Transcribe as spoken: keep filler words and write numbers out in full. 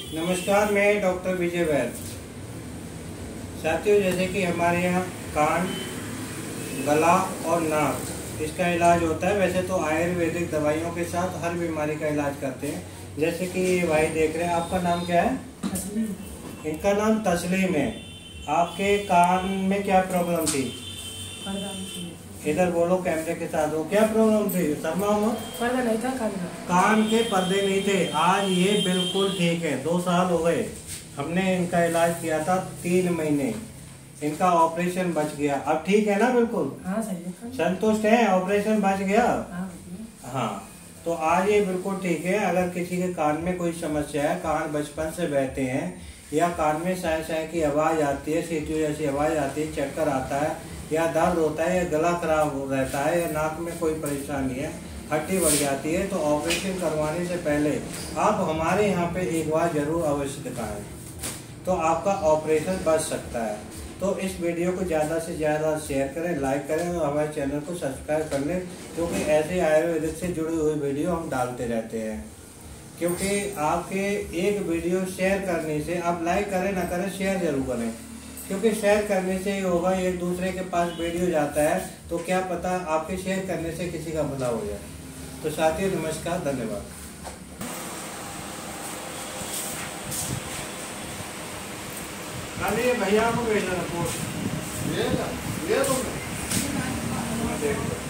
नमस्कार, मैं डॉक्टर विजय वैद। साथियों, जैसे कि हमारे यहाँ कान, गला और नाक इसका इलाज होता है। वैसे तो आयुर्वेदिक दवाइयों के साथ हर बीमारी का इलाज करते हैं। जैसे कि ये भाई देख रहे हैं, आपका नाम क्या है? इनका नाम तस्लीम है। आपके कान में क्या प्रॉब्लम थी? इधर बोलो कैमरे के साथ। हो क्या प्रॉब्लम थी? शर्माओ मत। पर्दा नहीं था कान का। कान के पर्दे नहीं थे। आज ये बिल्कुल ठीक है। दो साल हो गए, हमने इनका इलाज किया था, तीन महीने इनका ऑपरेशन बच गया। अब ठीक है ना? बिल्कुल हाँ, सही है। संतुष्ट है? ऑपरेशन बच गया। हाँ, हाँ, तो आज ये बिल्कुल ठीक है। अगर किसी के कान में कोई समस्या है, कान बचपन से बहते हैं या कान में साय साय की आवाज़ आती है, सीटी जैसी आवाज़ आती है, चक्कर आता है या दर्द होता है या गला खराब हो रहता है या नाक में कोई परेशानी है, हड्डी बढ़ जाती है, तो ऑपरेशन करवाने से पहले आप हमारे यहाँ पे एक बार जरूर अवश्य दिखाएं, तो आपका ऑपरेशन बच सकता है। तो इस वीडियो को ज़्यादा से ज़्यादा शेयर करें, लाइक करें और हमारे चैनल को सब्सक्राइब कर लें, क्योंकि ऐसे आयुर्वेदिक से जुड़ी हुई वीडियो हम डालते रहते हैं। क्योंकि आपके एक वीडियो शेयर करने से, आप लाइक करें ना करें, शेयर जरूर करें, क्योंकि शेयर करने से ही होगा, एक दूसरे के पास वीडियो जाता है तो क्या पता आपके शेयर करने से किसी का भला हो जाए। तो साथियों, नमस्कार, धन्यवाद। भैया को भेजना रिपोर्ट। ये ये तो